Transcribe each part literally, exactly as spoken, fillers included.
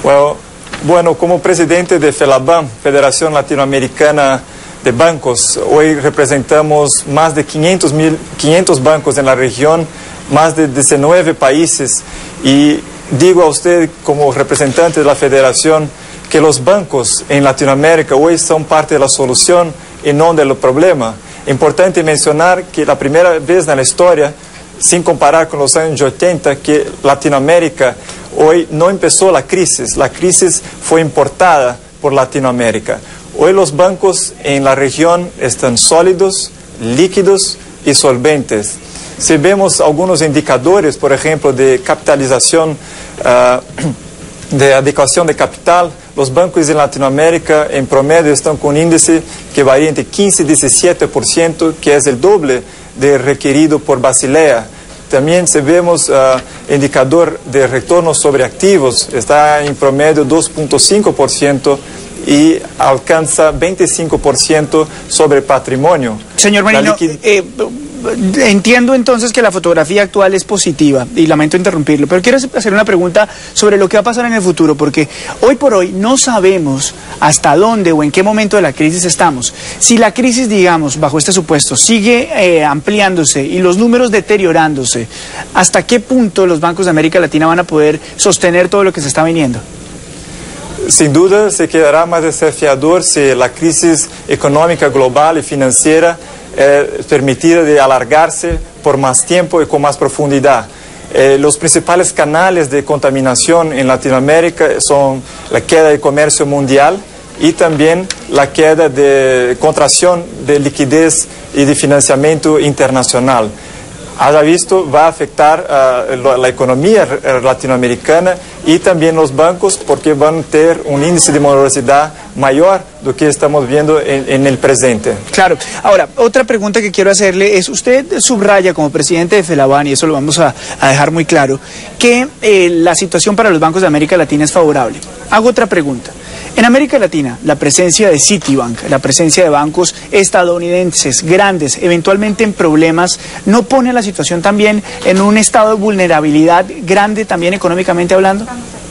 Well, bueno, como presidente de FELABAN, Federación Latinoamericana de Bancos, hoy representamos más de quinientos, mil, quinientos bancos en la región, más de diecinueve países, y digo a usted como representante de la Federación que los bancos en Latinoamérica hoy son parte de la solución y no del problema. Importante mencionar que la primera vez en la historia, sin comparar con los años ochenta, que Latinoamérica hoy no empezó la crisis, la crisis fue importada por Latinoamérica. Hoy los bancos en la región están sólidos, líquidos y solventes. Si vemos algunos indicadores, por ejemplo, de capitalización, uh, de adecuación de capital, los bancos en Latinoamérica en promedio están con un índice que varía entre quince y diecisiete por ciento, que es el doble de requerido por Basilea. También si vemos uh, indicador de retorno sobre activos, está en promedio dos punto cinco por ciento y alcanza veinticinco por ciento sobre patrimonio. Señor Marino, eh, entiendo entonces que la fotografía actual es positiva y lamento interrumpirlo, pero quiero hacer una pregunta sobre lo que va a pasar en el futuro, porque hoy por hoy no sabemos hasta dónde o en qué momento de la crisis estamos. Si la crisis, digamos, bajo este supuesto, sigue eh, ampliándose y los números deteriorándose, ¿hasta qué punto los bancos de América Latina van a poder sostener todo lo que se está viniendo? Sin duda se quedará más desafiador si la crisis económica global y financiera es permitida de alargarse por más tiempo y con más profundidad. Eh, los principales canales de contaminación en Latinoamérica son la queda de comercio mundial y también la queda de contracción de liquidez y de financiamiento internacional. Haya visto, va a afectar uh, la economía latinoamericana y también los bancos, porque van a tener un índice de morosidad mayor de lo que estamos viendo en, en el presente. Claro. Ahora, otra pregunta que quiero hacerle es, usted subraya como presidente de FELABAN, y eso lo vamos a, a dejar muy claro, que eh, la situación para los bancos de América Latina es favorable. Hago otra pregunta. En América Latina, la presencia de Citibank, la presencia de bancos estadounidenses grandes, eventualmente en problemas, ¿no pone la situación también en un estado de vulnerabilidad grande, también económicamente hablando?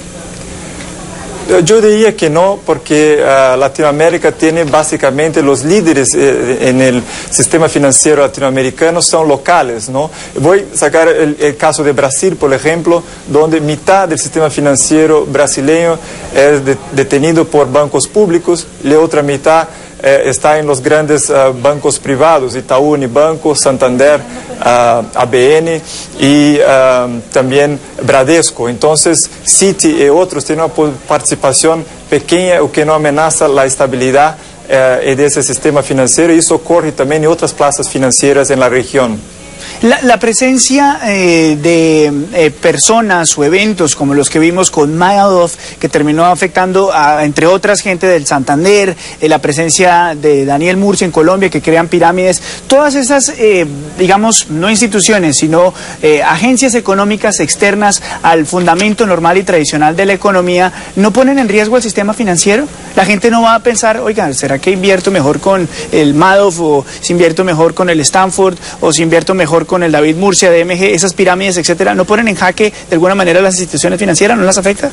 Yo diría que no, porque uh, Latinoamérica tiene básicamente los líderes eh, en el sistema financiero latinoamericano son locales, ¿no? Voy a sacar el, el caso de Brasil, por ejemplo, donde mitad del sistema financiero brasileño es de, detenido por bancos públicos, la otra mitad eh, está en los grandes uh, bancos privados, Itaú Unibanco, Santander, uh, A B N y uh, también Bradesco. Entonces, Citi y otros tienen una participación pequeña o que no amenaza la estabilidad eh, de ese sistema financiero, y eso ocurre también en otras plazas financieras en la región. La, la presencia eh, de eh, personas o eventos como los que vimos con Madoff, que terminó afectando a, entre otras, gente del Santander, eh, la presencia de Daniel Murcia en Colombia, que crean pirámides, todas esas, eh, digamos, no instituciones, sino eh, agencias económicas externas al fundamento normal y tradicional de la economía, ¿no ponen en riesgo el sistema financiero? La gente no va a pensar, oigan, ¿será que invierto mejor con el Madoff, o si invierto mejor con el Stanford, o si invierto mejor con el David Murcia de M G, esas pirámides, etcétera? ¿No ponen en jaque de alguna manera las instituciones financieras? ¿No las afecta?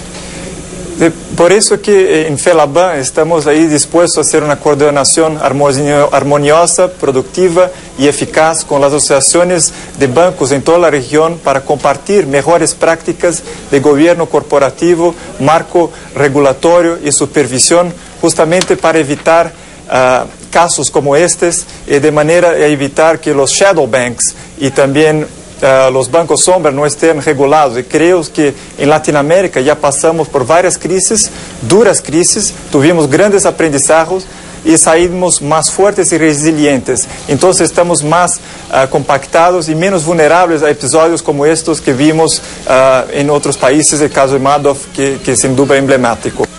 Por eso que en FELABAN estamos ahí dispuestos a hacer una coordinación armoniosa, productiva y eficaz con las asociaciones de bancos en toda la región para compartir mejores prácticas de gobierno corporativo, marco regulatorio y supervisión, justamente para evitar uh, casos como estos, y de manera a evitar que los shadow banks y también uh, los bancos sombra no estén regulados. Y creo que en Latinoamérica ya pasamos por varias crisis, duras crisis, tuvimos grandes aprendizajes y salimos más fuertes y resilientes. Entonces estamos más uh, compactados y menos vulnerables a episodios como estos que vimos uh, en otros países, el caso de Madoff, que, que sin duda es emblemático.